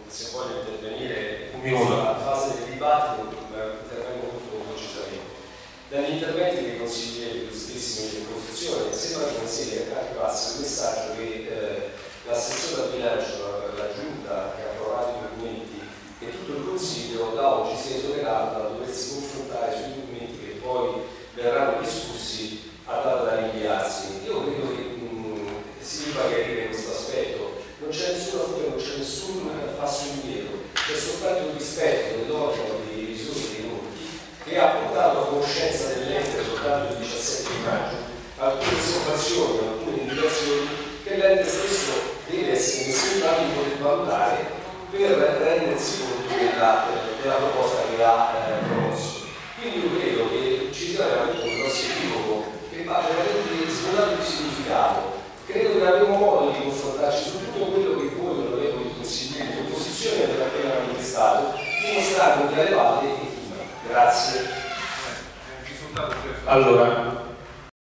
se voglio intervenire sulla fase del dibattito, intervengo molto precisamente. Dagli interventi dei consiglieri illustrissimi dell'opposizione sembra che non sia arrivasse il messaggio che l'assessore al bilancio, la giunta che ha approvato i documenti e tutto il consiglio da oggi si è esonerato da doversi confrontare sui documenti che poi verranno discussi a data da rinviarsi. Io credo che si debba chiarire questo aspetto. Non c'è nessuna fuga, non c'è nessun passo indietro, c'è soltanto il rispetto dell'organo dei revisori dei conti che ha portato a conoscenza dell'ente soltanto il 17 maggio alcune osservazioni, alcune indicazioni che l'ente stesso deve essere messo in grado di poter valutare per rendersi conto della proposta che ha promosso. Quindi io credo che ci sia veramente un grosso equivoco che va veramente svuotato di significato. Credo che avremo modo di confrontarci su tutto quello che voi, onorevoli consiglieri di opposizione, avete appena manifestato, dimostrando che alle valle e prima. Grazie. Allora,